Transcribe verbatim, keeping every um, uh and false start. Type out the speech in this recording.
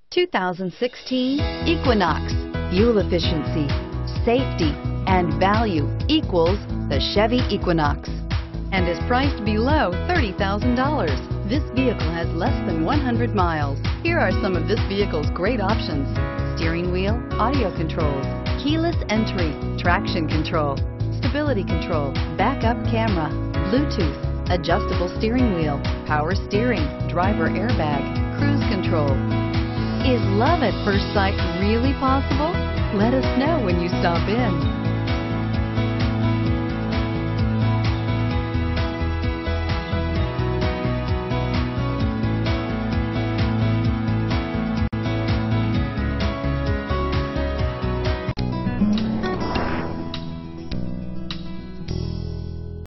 two thousand sixteen Equinox. Fuel efficiency, safety, and value equals the Chevy Equinox, and is priced below thirty thousand dollars. This vehicle has less than one hundred miles. Here are some of this vehicle's great options: steering wheel audio controls, keyless entry, traction control, stability control, backup camera, Bluetooth, adjustable steering wheel, power steering, driver airbag, cruise control. Is love at first sight really possible? Let us know when you stop in.